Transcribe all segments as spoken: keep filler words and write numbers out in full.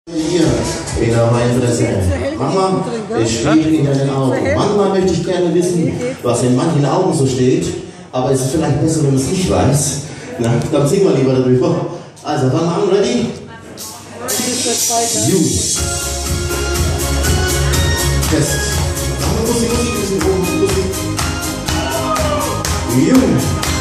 Hier in der Weinpresse. Mama, es steht in deinen Augen. Manchmal möchte ich gerne wissen, was in manchen Augen so steht, aber es ist vielleicht besser, wenn man es nicht weiß. Na, dann singen wir lieber darüber. Also, fangen wir an, ready? Gut. Test. Musik, Musik, Musik, Musik. Jung.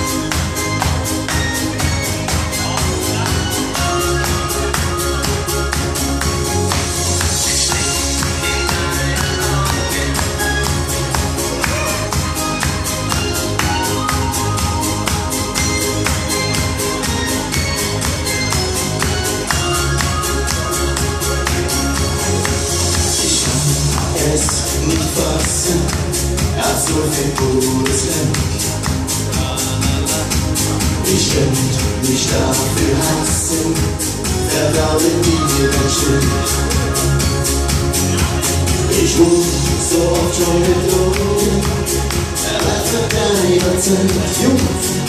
Nicht fassen, er hat so viel gutes Land. Ich könnte mich dafür hassen, verdauen die mir dann stimmt. Ich wurde so oft schon betrogen, er war für deine Zeit jung.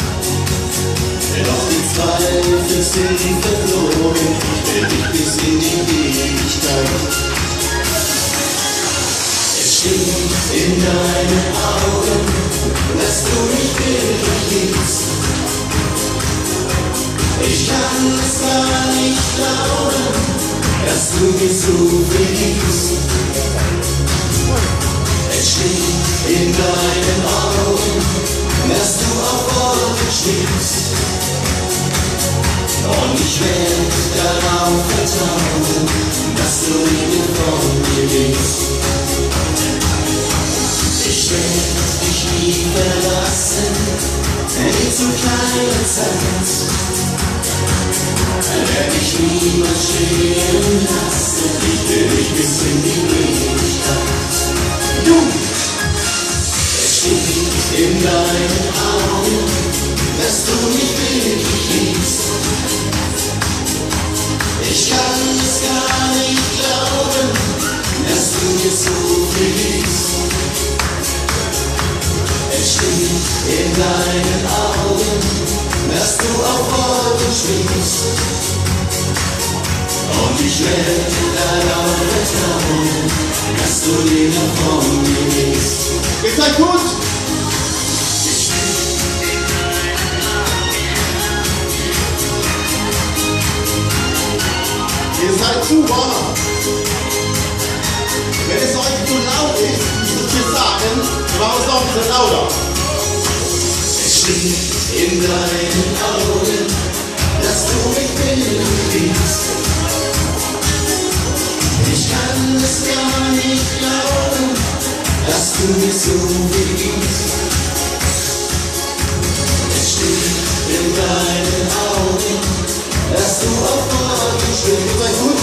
Doch die Zweifel sind verflogen, ich will dich bis in die Ewigkeit. In deinen Augen, dass du mich wirklich liebst. Ich kann es gar nicht glauben, dass du mich so viel liebst. Es steht in deinen Augen, dass du auf Worte schwebst. Und ich werde darauf vertrauen, dass du mir von mir gehst. Ich werde dich nie verlassen, in zu kleiner Zeit. Werde ich niemals stehen lassen, ich will dich bis in die Ewigkeit. Du, es steht in deinen Augen, dass du mich wirklich liebst. Ich kann es gar nicht glauben, dass du mir so viel liebst. Es steht in deinen Augen, dass du auf Wolken schwebst. Und ich werde darauf vertrauen, dass du dir noch von mir gehst. Ihr seid gut! Ihr seid super! Wenn es euch zu laut ist, müsst ihr sagen, warum noch ein bisschen lauter? Es steht in deinen Augen, dass du mich wirklich liebst. Ich kann es gar nicht glauben, dass du mich so viel liebst. Es steht in deinen Augen, dass du auf Wolken schwebst. Seid gut?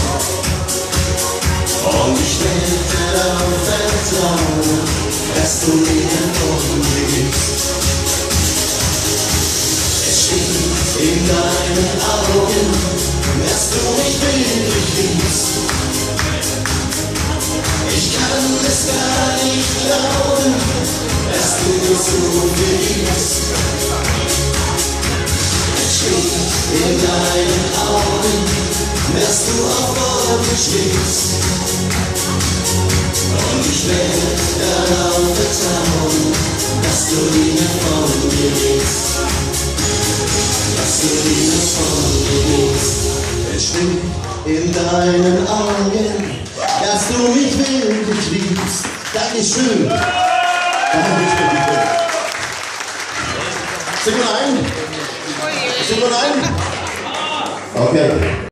Und ich werde darauf vertrauen, dass du mir von mir gibst. Es steht in deinen Augen, dass du mich wirklich liebst. Ich kann es gar nicht glauben, dass du mich so viel liebst. Es steht in deinen Augen, dass du auf Wolken schwebst. Und ich werde darauf vertrauen, dass du dir von mir gehst. Dass du dir von mir gehst. Es steht in deinen Augen, dass du mich wirklich liebst. Dankeschön. Dankeschön. Singen wir ein? Singen wir ein? Okay.